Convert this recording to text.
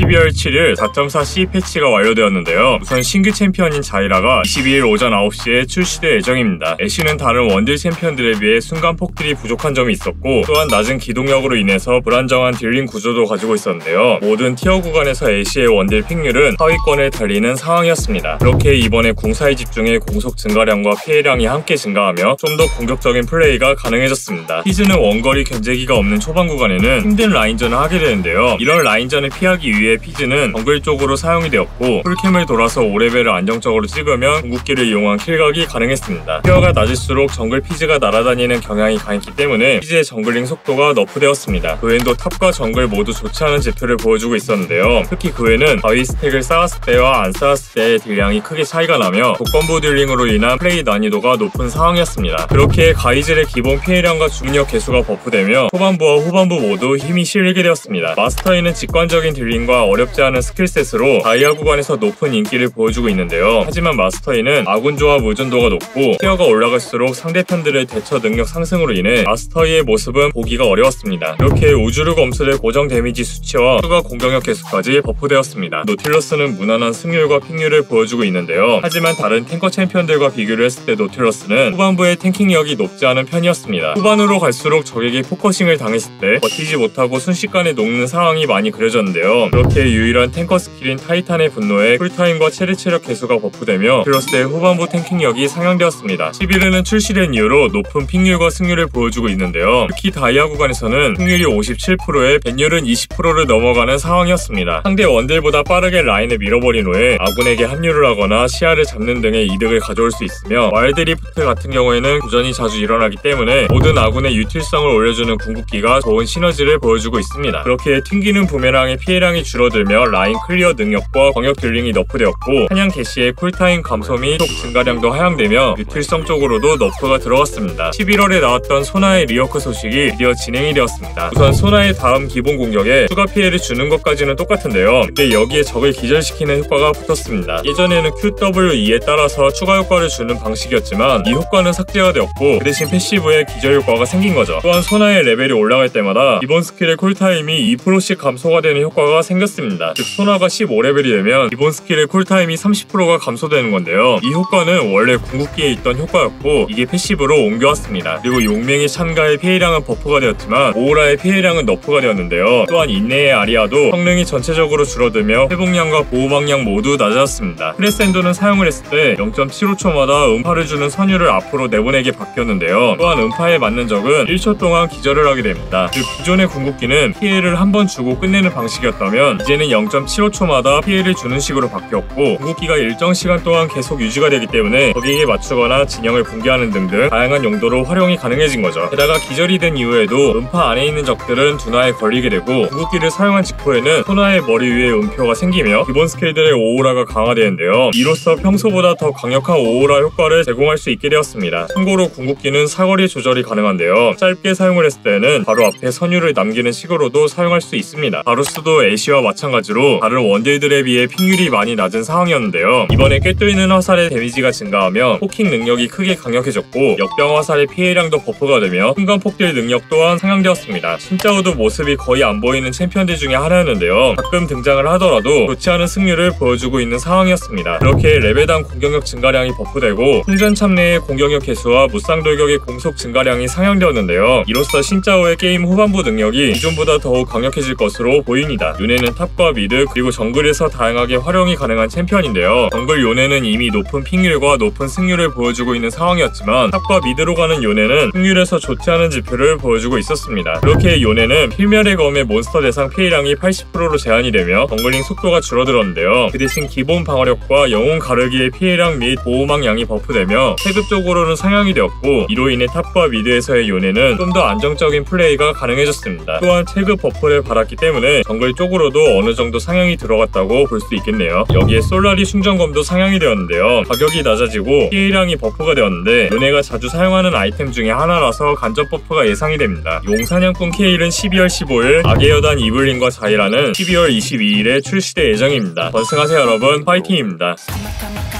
12월 7일 4.4C 패치가 완료되었는데요. 우선 신규 챔피언인 자이라가 22일 오전 9시에 출시될 예정입니다. 애쉬는 다른 원딜 챔피언들에 비해 순간 폭딜이 부족한 점이 있었고, 또한 낮은 기동력으로 인해서 불안정한 딜링 구조도 가지고 있었는데요. 모든 티어 구간에서 애쉬의 원딜 픽률은 하위권을 달리는 상황이었습니다. 그렇게 이번에 궁사에 집중해 공속 증가량과 피해량이 함께 증가하며 좀 더 공격적인 플레이가 가능해졌습니다. 피즈는 원거리 견제기가 없는 초반 구간에는 힘든 라인전을 하게 되는데요. 이런 라인전을 피하기 위해 피즈는 정글 쪽으로 사용이 되었고, 풀캠을 돌아서 5레벨을 안정적으로 찍으면 궁극기를 이용한 킬각이 가능했습니다. 티어가 낮을수록 정글 피즈가 날아다니는 경향이 강했기 때문에 피즈의 정글링 속도가 너프되었습니다. 그 외에도 탑과 정글 모두 좋지 않은 지표를 보여주고 있었는데요. 특히 그 외에는 바위 스택을 쌓았을 때와 안 쌓았을 때의 딜량이 크게 차이가 나며 조건부 딜링으로 인한 플레이 난이도가 높은 상황이었습니다. 그렇게 가이즐의 기본 피해량과 중력 개수가 버프되며 초반부와 후반부 모두 힘이 실리게 되었습니다. 마스터이는 직관적인 딜링과 어렵지 않은 스킬셋으로 다이아 구간에서 높은 인기를 보여주고 있는데요. 하지만 마스터이는 아군 조합 의존도가 높고 티어가 올라갈수록 상대편들의 대처 능력 상승으로 인해 마스터이의 모습은 보기가 어려웠습니다. 이렇게 우주르 검술의 고정 데미지 수치와 추가 공격력 개수까지 버프되었습니다. 노틸러스는 무난한 승률과 픽률을 보여주고 있는데요. 하지만 다른 탱커 챔피언들과 비교를 했을 때 노틸러스는 후반부의 탱킹력이 높지 않은 편이었습니다. 후반으로 갈수록 적에게 포커싱을 당했을 때 버티지 못하고 순식간에 녹는 상황이 많이 그려졌는데요. 그렇게 유일한 탱커 스킬인 타이탄의 분노에 쿨타임과 체리 체력 개수가 버프되며 노틸러스의 후반부 탱킹력이 상향되었습니다. 11회는 출시된 이후로 높은 픽률과 승률을 보여주고 있는데요. 특히 다이아 구간에서는 픽률이 57%에 벤율은 20%를 넘어가는 상황이었습니다. 상대 원딜보다 빠르게 라인을 밀어버린 후에 아군에게 합류를 하거나 시야를 잡는 등의 이득을 가져올 수 있으며 와일드리프트 같은 경우에는 교전이 자주 일어나기 때문에 모든 아군의 유틸성을 올려주는 궁극기가 좋은 시너지를 보여주고 있습니다. 그렇게 튕기는 부메랑의 피해량이 줄어들며 라인 클리어 능력과 광역 딜링이 너프되었고, 사냥 개시의 쿨타임 감소 및 속 증가량도 하향되며 유틸성 쪽으로도 너프가 들어갔습니다. 11월에 나왔던 소나의 리어크 소식이 드디어 진행이 되었습니다. 우선 소나의 다음 기본 공격에 추가 피해를 주는 것까지는 똑같은데요. 근데 여기에 적을 기절시키는 효과가 붙었습니다. 예전에는 QWE에 따라서 추가 효과를 주는 방식이었지만 이 효과는 삭제가 되었고, 그 대신 패시브에 기절 효과가 생긴 거죠. 또한 소나의 레벨이 올라갈 때마다 기본 스킬의 쿨타임이 2%씩 감소가 되는 효과가 생겼습니다. 즉 소나가 15레벨이 되면 기본 스킬의 쿨타임이 30%가 감소되는 건데요. 이 효과는 원래 궁극기에 있던 효과였고 이게 패시브로 옮겨왔습니다. 그리고 용맹의 찬가의 피해량은 버프가 되었지만 오우라의 피해량은 너프가 되었는데요. 또한 인내의 아리아도 성능이 전체적으로 줄어들며 회복량과 보호막량 모두 낮아졌습니다. 크레센도는 사용을 했을 때 0.75초마다 음파를 주는 선율을 앞으로 내보내게 바뀌었는데요. 또한 음파에 맞는 적은 1초 동안 기절을 하게 됩니다. 즉 기존의 궁극기는 피해를 한 번 주고 끝내는 방식이었다면 이제는 0.75초마다 피해를 주는 식으로 바뀌었고, 궁극기가 일정 시간 동안 계속 유지가 되기 때문에 적에게 맞추거나 진영을 붕괴하는 등등 다양한 용도로 활용이 가능해진 거죠. 게다가 기절이 된 이후에도 음파 안에 있는 적들은 둔화에 걸리게 되고, 궁극기를 사용한 직후에는 소나의 머리 위에 음표가 생기며 기본 스킬들의 오우라가 강화되는데요. 이로써 평소보다 더 강력한 오우라 효과를 제공할 수 있게 되었습니다. 참고로 궁극기는 사거리 조절이 가능한데요. 짧게 사용을 했을 때는 바로 앞에 선율을 남기는 식으로도 사용할 수 있습니다. 바루스도 애쉬와 마찬가지로 다른 원딜들에 비해 픽률이 많이 낮은 상황이었는데요. 이번에 꿰뚫리는 화살의 데미지가 증가하며 포킹 능력이 크게 강력해졌고, 역병 화살의 피해량도 버프가 되며 순간 폭딜 능력 또한 상향되었습니다. 신짜오도 모습이 거의 안 보이는 챔피언들 중에 하나였는데요. 가끔 등장을 하더라도 좋지 않은 승률을 보여주고 있는 상황이었습니다. 이렇게 레벨당 공격력 증가량이 버프되고 풍전 참내의 공격력 개수와 무쌍 돌격의 공속 증가량이 상향되었는데요. 이로써 신짜오의 게임 후반부 능력이 기존보다 더욱 강력해질 것으로 보입니다. 요네는 탑과 미드 그리고 정글에서 다양하게 활용이 가능한 챔피언인데요. 정글 요네는 이미 높은 픽률과 높은 승률을 보여주고 있는 상황이었지만 탑과 미드로 가는 요네는 승률에서 좋지 않은 지표를 보여주고 있었습니다. 이렇게 요네는 필멸의 검의 몬스터 대상 피해량이 80%로 제한이 되며 정글링 속도가 줄어들었는데요. 그 대신 기본 방어력과 영웅 가르기의 피해량 및 보호막량이 버프되며 체급적으로는 상향이 되었고, 이로 인해 탑과 미드에서의 요네는 좀 더 안정적인 플레이가 가능해졌습니다. 또한 체급 버프를 받았기 때문에 정글 쪽으로도 어느 정도 상향이 들어갔다고 볼 수 있겠네요. 여기에 솔라리 충전검도 상향이 되었는데요. 가격이 낮아지고 피해량이 버프가 되었는데 요네가 자주 사용하는 아이템 중에 하나라서 간접 버프가 예상이 됩니다. 용사냥꾼 케일은 12월 15일, 악의 여단 이블린과 자이라는 12월 22일에 출시될 예정입니다. 번승하세요 여러분, 파이팅입니다.